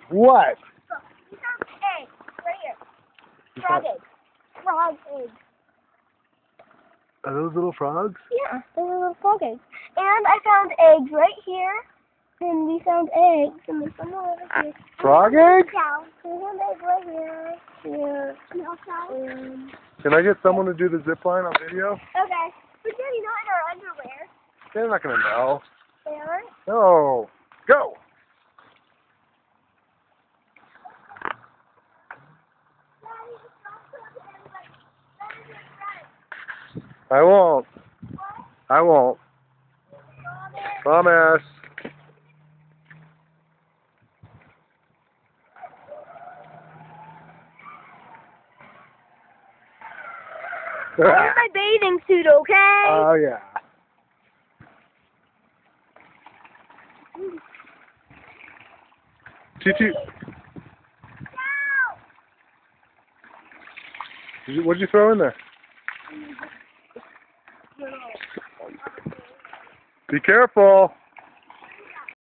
What? We found eggs right here. Frog eggs. Frog eggs. Are those little frogs? Yeah, those are little frog eggs. And I found eggs right here. And we found eggs. And there's some more over here. Frog eggs? Yeah. We found eggs right here. Here. Can I get someone to do the zip line on video? Okay. But Daddy, not in our underwear. They're not going to know. They aren't? No. Go. I won't. I won't. Promise. I'll wear my bathing suit, okay? Oh, yeah. Chi-chi. What'd you throw in there? Be careful.